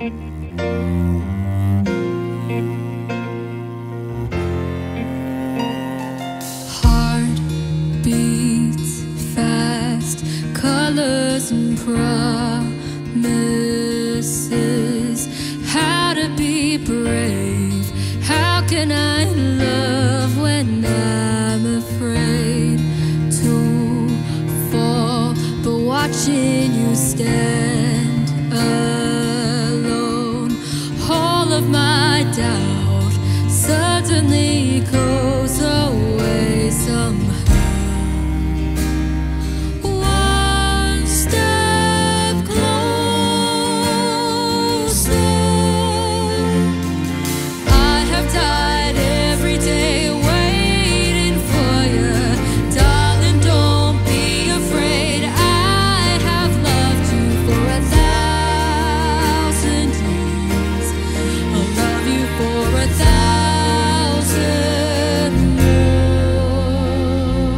Heart beats fast, colors and promises. How to be brave? How can I love when I'm afraid to fall? But watching you stand alone, all of my doubt suddenly goes away somehow. One step closer. I have died every day waiting for you. Darling, don't be afraid. I have loved you for 1,000 years. I'll love you for 1,000 more.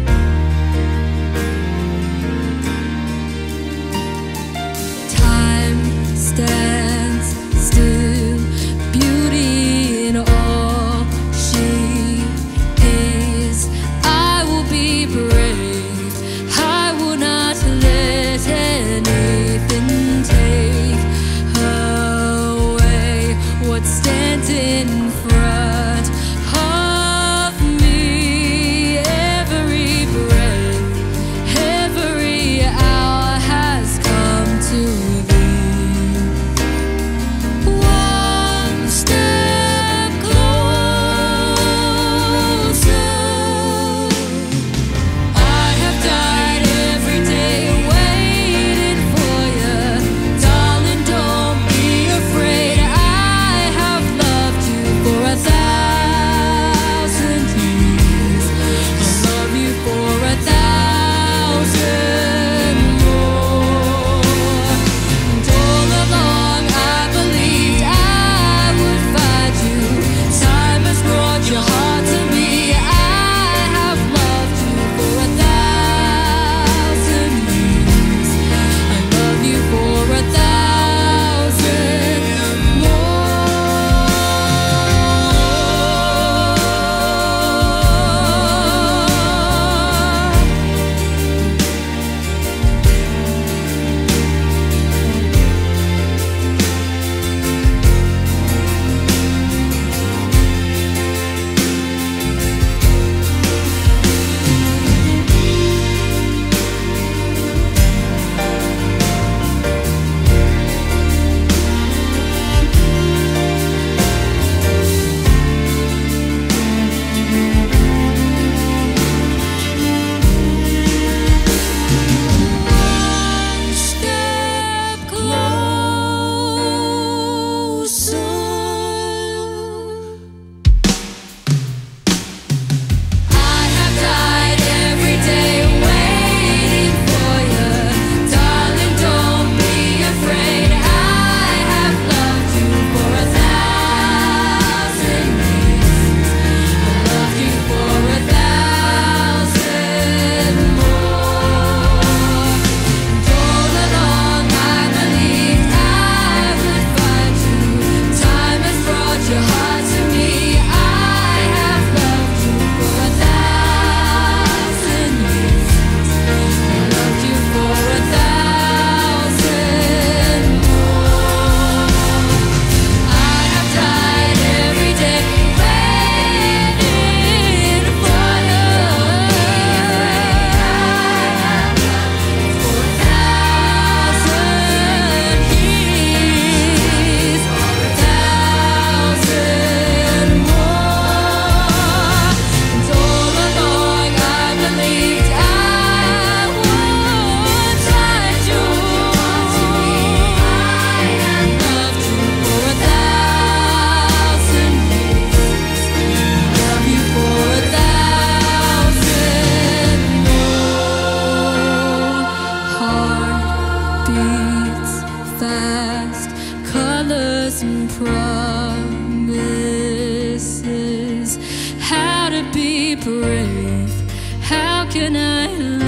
Time stands still, beauty in all she is. I will be brave. I will not let anything take away what stands in front of me. Every breath, every hour has come to thee. One step closer. I have died every day waiting for you. Darling, don't be afraid. I have loved you for 1,000 years. I'll love you for 1,000 more. And all along I believed I would find you. Time has brought your heart to me. I have loved you for 1,000 years. I love you for 1,000 more. One step closer. I have died every day waiting for you. Darling, don't be afraid. I have loved you for 1,000 years. I love you for 1,000 more. And all along I believed I would find you. Time has brought your heart to me. I have loved you for 1,000 years. I loved you for 1,000 more. I have died every day waiting for you. For 1,000 years, 1,000 more. And all along I believed I would find you. I have loved you for 1,000 years. I love you for 1,000 more. Heart beats fast, colors and promises. How to be brave? How can I love